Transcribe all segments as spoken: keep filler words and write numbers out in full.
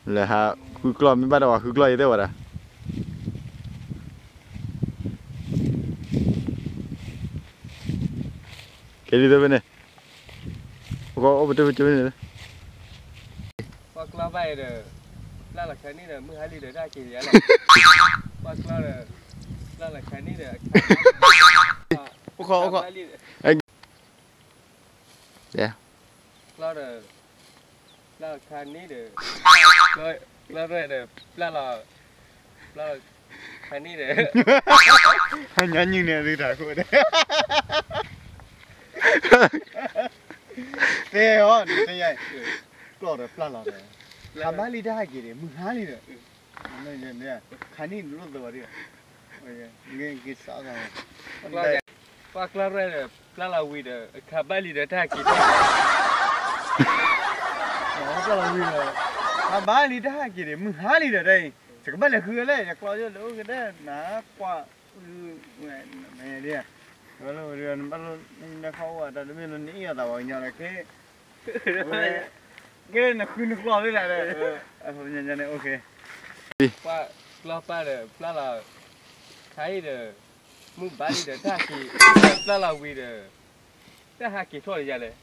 Lah ha ku keluar mi pada wa ku keluar itu wara. Kali tu benar. Kau betul betul benar. Pak keluar baik dah. Lah lah kan ni dah menghali dah dah kiri lah. Pak keluar dah. Lah lah kan ni dah. Kau kau. Ya. Keluar dah. Lah kan ni dah. Keluar keluar dah. Lah lah. Lah kan ni dah. Nyanyi ni ada dah aku dah. Teh oh, teh ya. Keluar dah, pelan lah dah. Kamali dah kiri, menghali dah. Mana je ni? Kani dulu tu baru. Okay, ni kisah kan. Pak keluar dah. Lah lah wih dah. Kamali dah dah kiri. Oh, pelan wih dah. Kamali dah kiri, menghali dah dah. Sekarang dah kira lah, keluar je dulu kita. Nak kuat. Mana dia? Kalau dia nampak ni nak kau ada demi ni ada awaknya lagi. Ke nak kena keluar ni lah. Apa nyanyi okey. Pak keluar pak dah. Lah lah. Kai dah. Mu balik dah dah ki. Lah lah wih dah. Dah haki thua je le.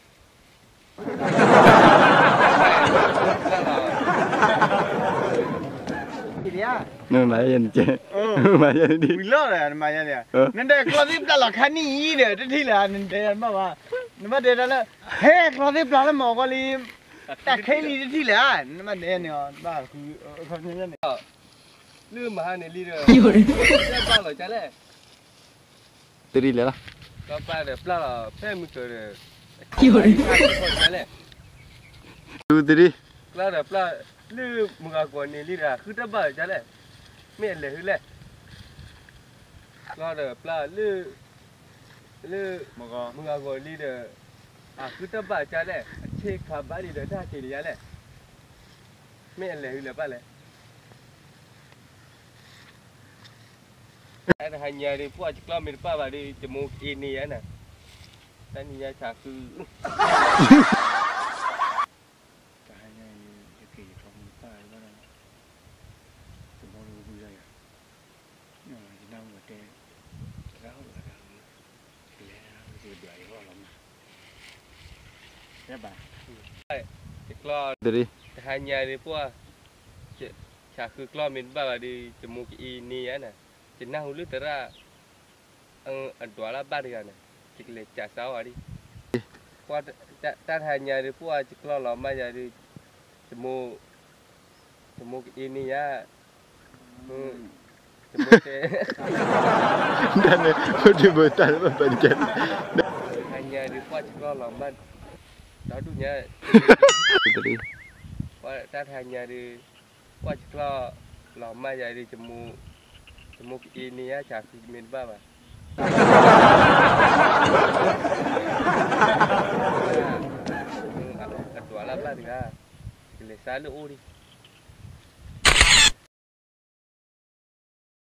Lah lah. Dia. Lumayan je. Lumayan di. Bila dah lumayan dia. Nanti keluar ni dah lah kani dia. Tadi lah nanti apa? Nampak dia dah lah. Hei keluar ni dah lah mau kali. Tak kali tadi lah. Nampak dia ni. Bah aku kau nyanyi ni. Lu mahal ni lidah. Siapa lo cale? Teri lah. Siapa dah? Pelah lah. Pem tu dah. Cale. Tu teri. Pelah dah. Pelah. Lu muka kau ni lidah. Kita bah cale. Meh le le. Pelah dah. Pelah lu. Lu muka muka kau lidah. Ah kita bah cale. Cek kabar lidah dah ciri cale. Meh le le apa le? Ada hanya di puak keluar mirpa bari jemuk ini ya na. Dan ia caku. Hanya je ke kau mirpa mana. Semua lu buat ya. Nah, jenang mati. Rau ada. Dia dia buat apa lama. Ya bah. Keluar Teri. hanya di puak caku keluar mirpa bari jemuk ini ya na. Jenah ulu tera ang adwala barian cikle casau ari kuat tak hanya di puas ciklo lama jadi semu semu ini ya semu ke Dan udah betul apa dia. hanya di puas ciklo lama dadunya Teri. kuat tak hanya di puas ciklo lama jadi semu Semua ini ya cakap min bapa. Kedua lah bah dia. Kelihatan uri.